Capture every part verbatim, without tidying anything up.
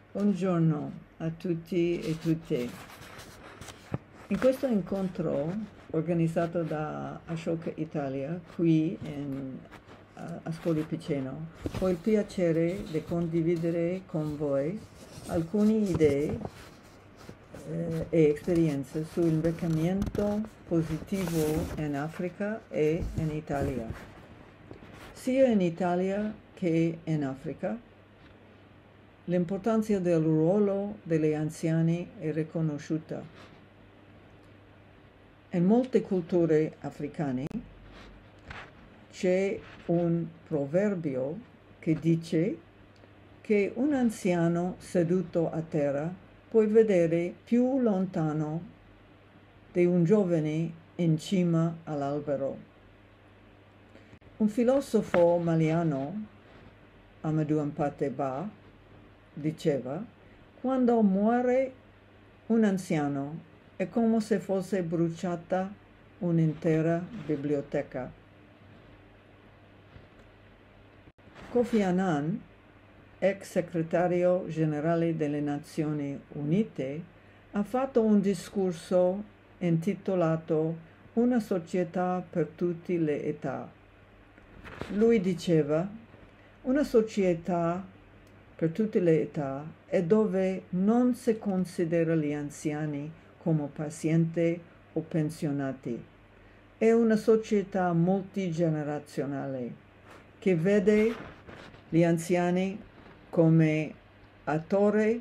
Buongiorno a tutti e tutte. In questo incontro organizzato da Ashoka Italia qui in uh, Ascoli Piceno ho il piacere di condividere con voi alcune idee eh, e esperienze sull'invecchiamento positivo in Africa e in Italia. Sia in Italia che in Africa l'importanza del ruolo degli anziani è riconosciuta. In molte culture africane c'è un proverbio che dice che un anziano seduto a terra può vedere più lontano di un giovane in cima all'albero. Un filosofo maliano, Amadou Hampâté Bâ, diceva: quando muore un anziano è come se fosse bruciata un'intera biblioteca. Kofi Annan, ex segretario generale delle Nazioni Unite, ha fatto un discorso intitolato Una società per tutte le età. Lui diceva: una società per tutte le età è dove non si considera gli anziani come pazienti o pensionati. È una società multigenerazionale che vede gli anziani come attori,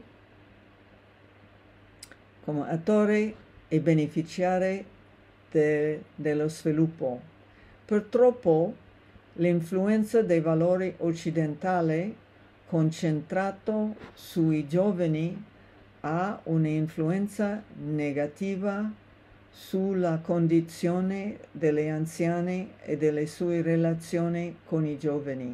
come attori e beneficiari de, dello sviluppo. Purtroppo l'influenza dei valori occidentali concentrato sui giovani ha un'influenza negativa sulla condizione degli anziani e delle sue relazioni con i giovani.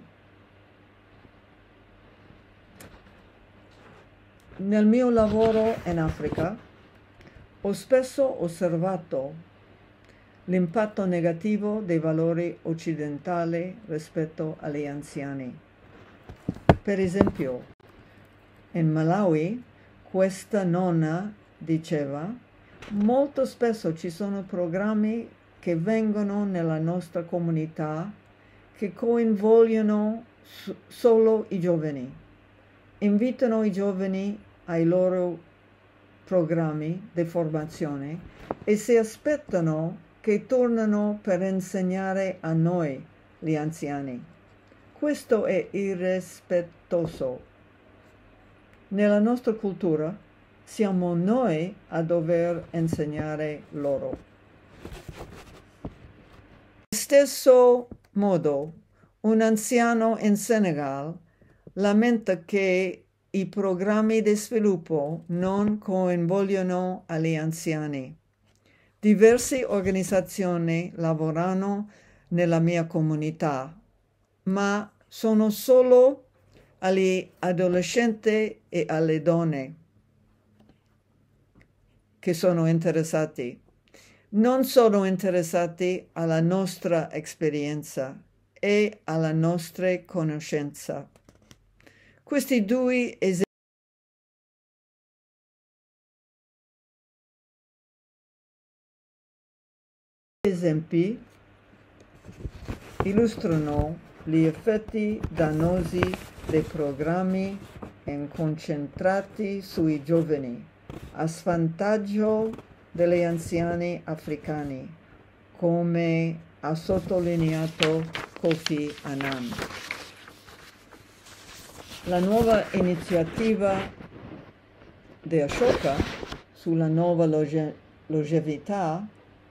Nel mio lavoro in Africa ho spesso osservato l'impatto negativo dei valori occidentali rispetto agli anziani. Per esempio, in Malawi, questa nonna diceva: molto spesso ci sono programmi che vengono nella nostra comunità che coinvolgono solo i giovani, invitano i giovani ai loro programmi di formazione e si aspettano che tornino per insegnare a noi, gli anziani. Questo è irrispettoso. Nella nostra cultura siamo noi a dover insegnare loro. Allo stesso modo, un anziano in Senegal lamenta che i programmi di sviluppo non coinvolgono gli anziani. Diverse organizzazioni lavorano nella mia comunità, ma sono solo agli adolescenti e alle donne che sono interessati. Non sono interessati alla nostra esperienza e alla nostra conoscenza. Questi due esempi illustrano gli effetti dannosi dei programmi concentrati sui giovani, a svantaggio degli anziani africani, come ha sottolineato Kofi Annan. La nuova iniziativa di Ashoka sulla nuova longe- longevità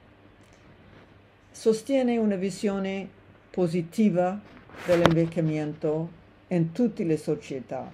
sostiene una visione positiva dell'invecchiamento in tutte le società.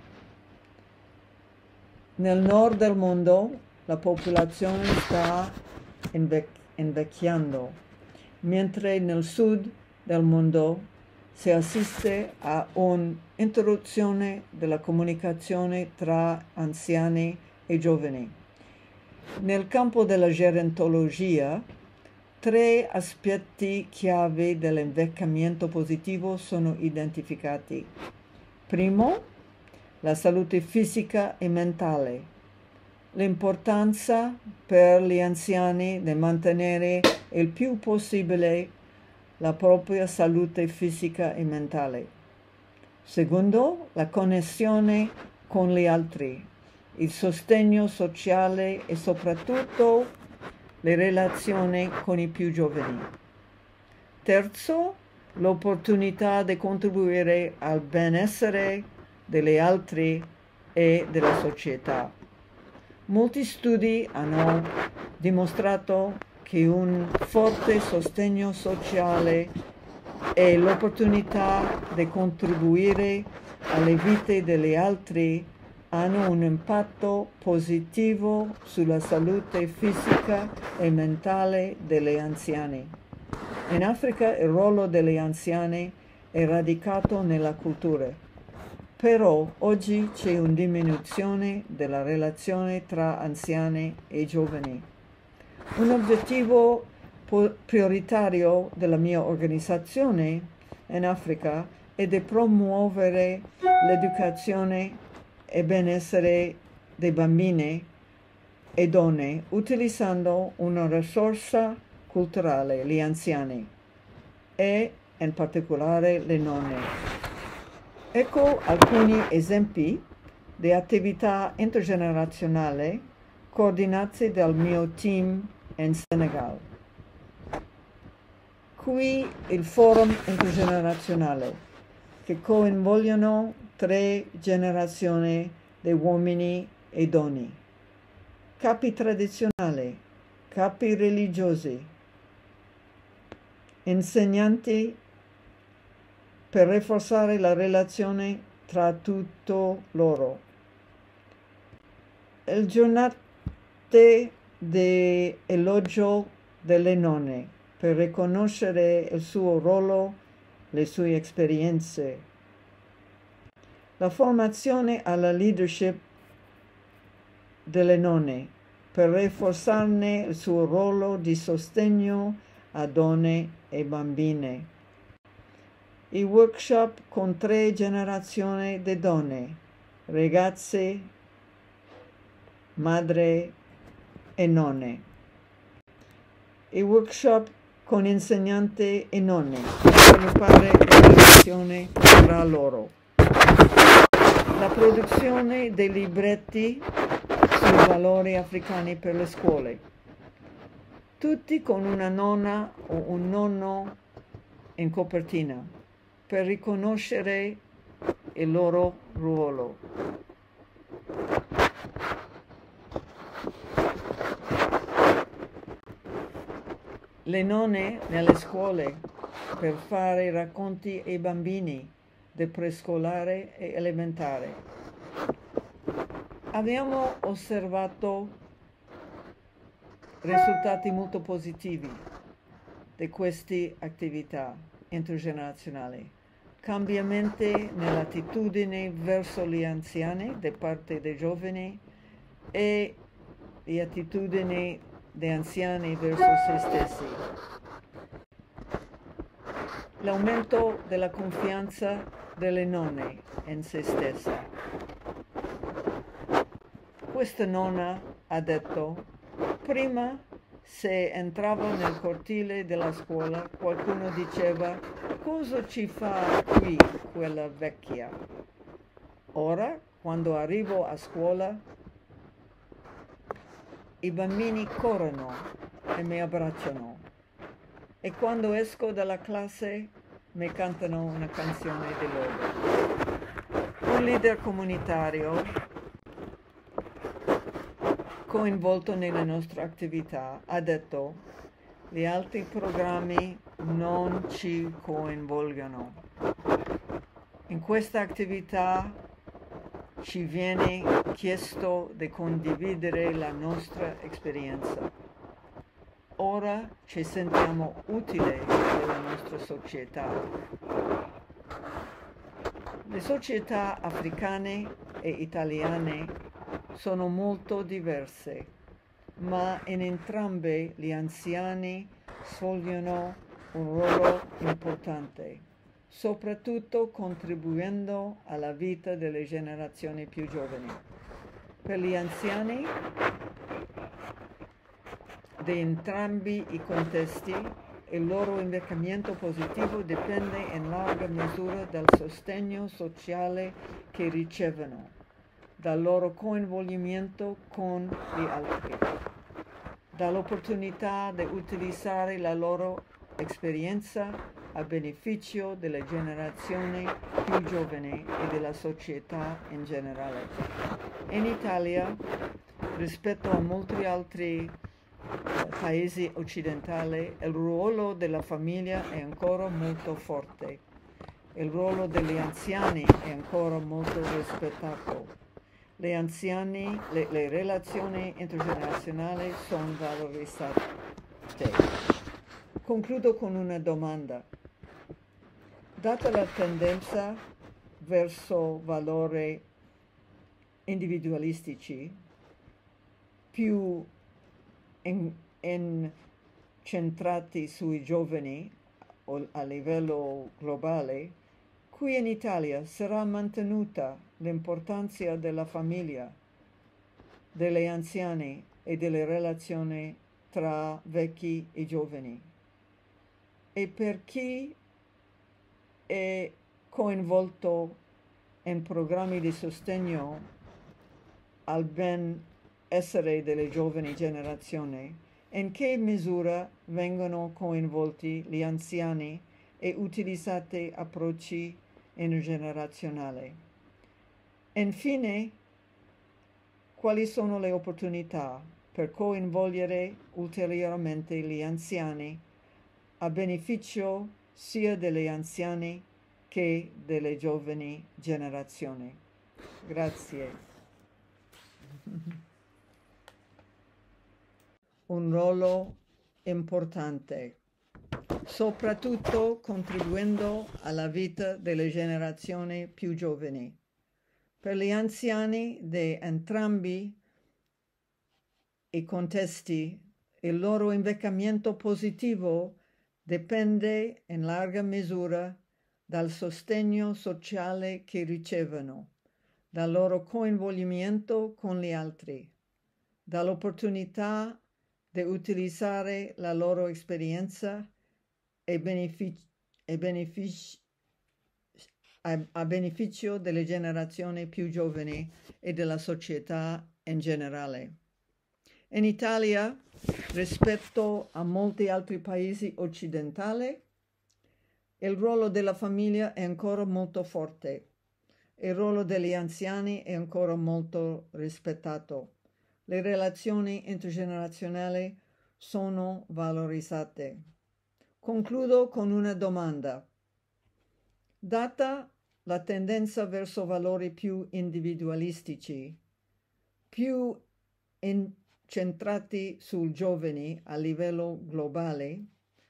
Nel nord del mondo la popolazione sta invec- invecchiando, mentre nel sud del mondo si assiste a un'interruzione della comunicazione tra anziani e giovani. Nel campo della gerontologia, tre aspetti chiave dell'invecchiamento positivo sono identificati. Primo, la salute fisica e mentale, l'importanza per gli anziani di mantenere il più possibile la propria salute fisica e mentale. Secondo, la connessione con gli altri, il sostegno sociale e soprattutto le relazioni con i più giovani. Terzo, l'opportunità di contribuire al benessere degli altri e della società. Molti studi hanno dimostrato che un forte sostegno sociale e l'opportunità di contribuire alle vite degli altri hanno un impatto positivo sulla salute fisica e mentale degli anziani. In Africa il ruolo degli anziani è radicato nella cultura, però oggi c'è una diminuzione della relazione tra anziani e giovani. Un obiettivo prioritario della mia organizzazione in Africa è di promuovere l'educazione e benessere dei bambini e donne utilizzando una risorsa culturale, gli anziani, e in particolare le nonne. Ecco alcuni esempi di attività intergenerazionali coordinate dal mio team in Senegal. Qui il forum intergenerazionale, che coinvolgono tre generazioni di uomini e donne, capi tradizionali, capi religiosi, insegnanti per rafforzare la relazione tra tutti loro. Il giornate di elogio delle nonne per riconoscere il suo ruolo, le sue esperienze. La formazione alla leadership delle nonne per rafforzarne il suo ruolo di sostegno a donne e bambine. I workshop con tre generazioni di donne, ragazze, madre e nonne. I workshop con insegnanti e nonne per sviluppare la relazione tra loro. La produzione dei libretti sui valori africani per le scuole. Tutti con una nonna o un nonno in copertina per riconoscere il loro ruolo. Le nonne nelle scuole per fare racconti ai bambini di prescolare e elementare. Abbiamo osservato risultati molto positivi di queste attività intergenerazionali, cambiamenti nell'attitudine verso gli anziani da parte dei giovani e le attitudini degli anziani verso se stessi. L'aumento della confianza delle nonne in se stessa. Questa nonna ha detto: prima, se entrava nel cortile della scuola, qualcuno diceva: cosa ci fa qui quella vecchia? Ora, quando arrivo a scuola, i bambini corrono e mi abbracciano. E quando esco dalla classe mi cantano una canzone di lode. Un leader comunitario coinvolto nelle nostre attività ha detto: gli altri programmi non ci coinvolgono. In questa attività ci viene chiesto di condividere la nostra esperienza. Ora ci sentiamo utili alla nostra società. Le società africane e italiane sono molto diverse, ma in entrambe gli anziani svolgono un ruolo importante. soprattutto contribuendo alla vita delle generazioni più giovani. Per gli anziani di entrambi i contesti, il loro invecchiamento positivo dipende in larga misura dal sostegno sociale che ricevono, dal loro coinvolgimento con gli altri, dall'opportunità di utilizzare la loro esperienza a beneficio delle generazioni più giovani e della società in generale. In Italia, rispetto a molti altri paesi occidentali, il ruolo della famiglia è ancora molto forte. Il ruolo degli anziani è ancora molto rispettato. Le anziani, le, le relazioni intergenerazionali sono valorizzate. Concludo con una domanda. Data la tendenza verso valori individualistici più incentrati sui giovani a livello globale, qui in Italia sarà mantenuta l'importanza della famiglia, degli anziani e delle relazioni tra vecchi e giovani. E per chi è coinvolto in programmi di sostegno al benessere delle giovani generazioni, in che misura vengono coinvolti gli anziani e utilizzati approcci intergenerazionali? Infine, quali sono le opportunità per coinvolgere ulteriormente gli anziani a beneficio sia degli anziani che delle giovani generazioni? Grazie. Un ruolo importante, soprattutto contribuendo alla vita delle generazioni più giovani. Per gli anziani di entrambi i contesti, il loro invecchiamento positivo dipende in larga misura dal sostegno sociale che ricevono, dal loro coinvolgimento con gli altri, dall'opportunità di utilizzare la loro esperienza e benefici, e benefici, a, a beneficio delle generazioni più giovani e della società in generale. In Italia, rispetto a molti altri paesi occidentali, il ruolo della famiglia è ancora molto forte. Il ruolo degli anziani è ancora molto rispettato. Le relazioni intergenerazionali sono valorizzate. Concludo con una domanda. Data la tendenza verso valori più individualistici, più incentrati sui giovani a livello globale,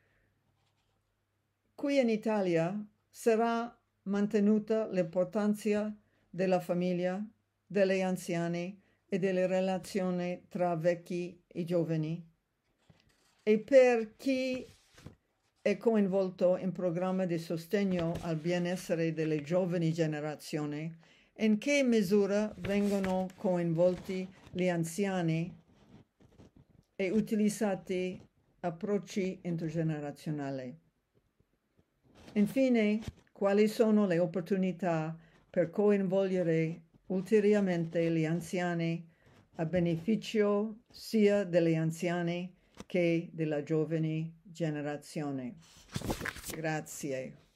qui in Italia sarà mantenuta l'importanza della famiglia, degli anziani e delle relazioni tra vecchi e giovani. E per chi è coinvolto in programmi di sostegno al benessere delle giovani generazioni, in che misura vengono coinvolti gli anziani e utilizzati approcci intergenerazionali? Infine, quali sono le opportunità per coinvolgere ulteriormente gli anziani a beneficio sia degli anziani che della giovane generazione? Grazie.